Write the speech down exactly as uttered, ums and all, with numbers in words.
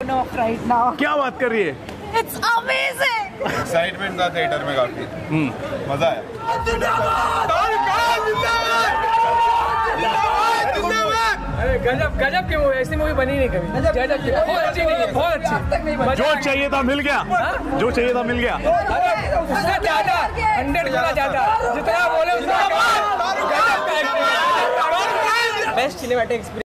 turn off right now. क्या बात कर रही है? It's amazing. एक्साइटमेंट था थिएटर में काफी, मजा आया। अरे गजब गजब की मूवी, ऐसी मूवी बनी नहीं कभी। गजब की, बहुत अच्छी नहीं, बहुत अच्छी। जो चाहिए था मिल गया, जो चाहिए था मिल गया। उससे ज्यादा, हंड्रेड गुना ज्यादा, जितना बोले उतना। Best cinematic experience.